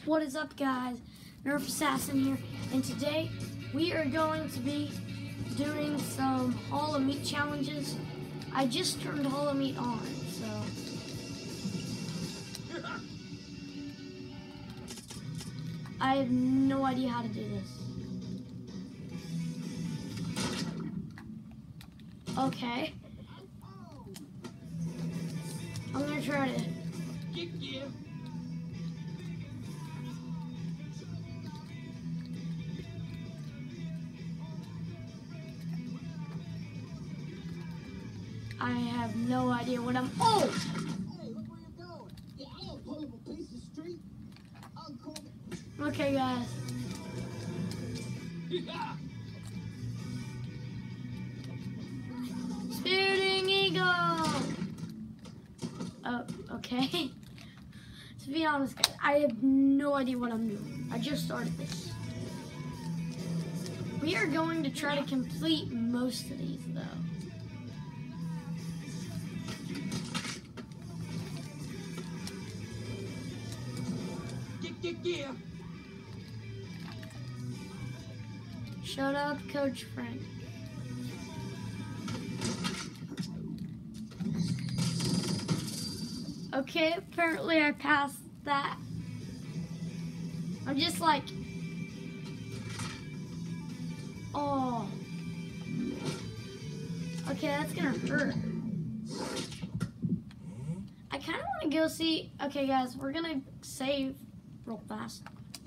What is up, guys? Nerf Assassin here, and today we are going to be doing some Hall of Meat challenges. I just turned Hall of Meat on, so I have no idea how to do this. Okay. I'm gonna try to. I have no idea what I'm. Oh! Hey, look where you're going. Yeah, I don't pull up a piece of street. I'll call it. Okay, guys. Spearing Eagle! Oh, okay. To be honest, guys, I have no idea what I'm doing. I just started this. We are going to try to complete most of these, though. Yeah. Shout out to Coach Frank. Okay, apparently I passed that. I'm just like, oh. Okay, that's gonna hurt. I kind of want to go see. Okay, guys, we're gonna save real fast.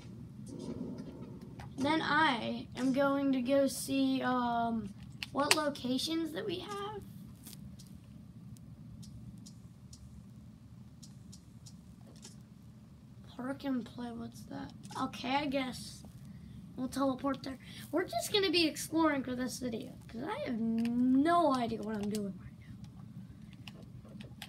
Then I am going to go see what locations that we have. Park and play, what's that? Okay, I guess we'll teleport there. We're just gonna be exploring for this video because I have no idea what I'm doing right now.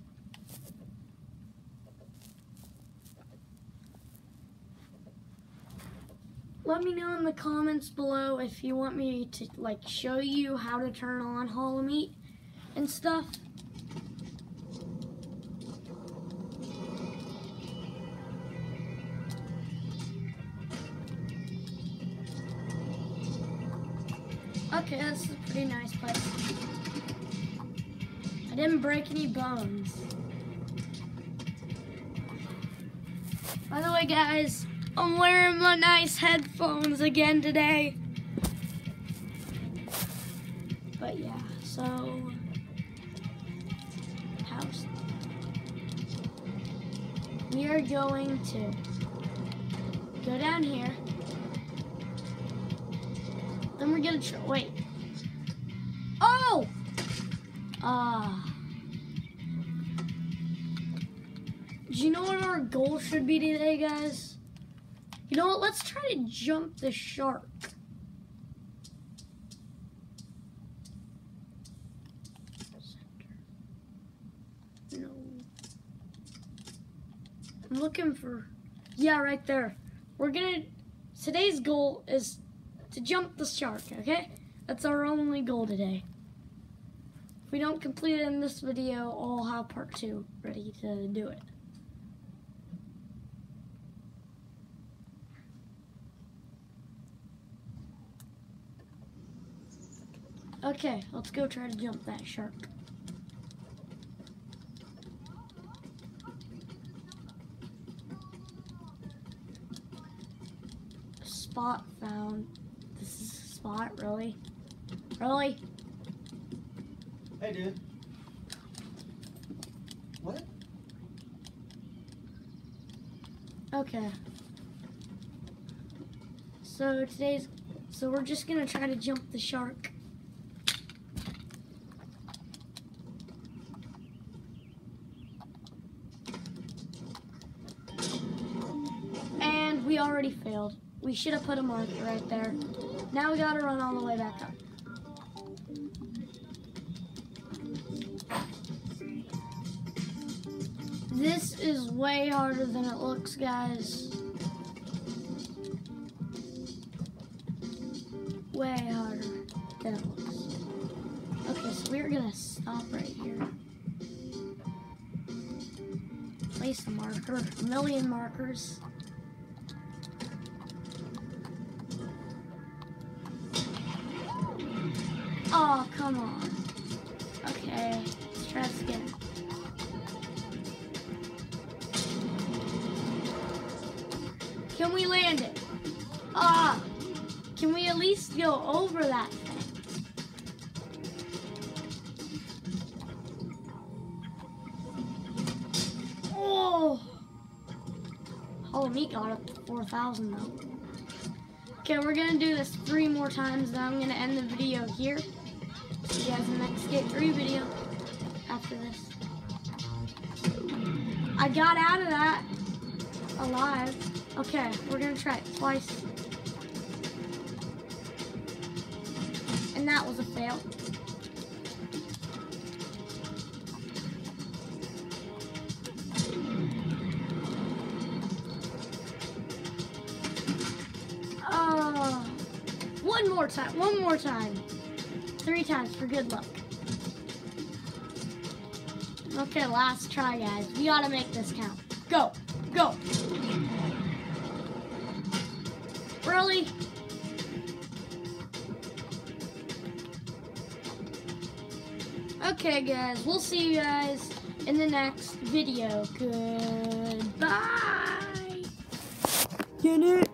Let me know in the comments below if you want me to like show you how to turn on Hall of Meat and stuff. Okay, this is a pretty nice place. I didn't break any bones. By the way, guys, I'm wearing my nice headphones again today. But yeah, so house. We are going to go down here. Then we're gonna try. Wait. Oh! Do you know what our goal should be today, guys? You know what? Let's try to jump the shark. No. I'm looking for. Yeah, right there. We're gonna. Today's goal is to jump the shark, okay? That's our only goal today. If we don't complete it in this video, I'll have part 2 ready to do it. Okay, let's go try to jump that shark. Spot found. This is a spot, really? Really? Hey, dude. What? Okay. So we're just gonna try to jump the shark. And we already failed. We should have put a marker right there. Now we gotta run all the way back up. This is way harder than it looks, guys. Way harder than it looks. Okay, so we're gonna stop right here. Place a marker, a million markers. Come on. Okay, let's try this again. Can we land it? Ah! Can we at least go over that thing? Oh! Hollow Meat got up to 4,000 though. Okay, we're gonna do this 3 more times, then I'm gonna end the video here. See you guys in the next Skate 3 video after this. I got out of that alive. Okay, we're gonna try it twice. And that was a fail. One more time. 3 times for good luck. Okay, last try, guys. We gotta make this count. Go, go. Really? Okay, guys, we'll see you guys in the next video. Goodbye. Get it?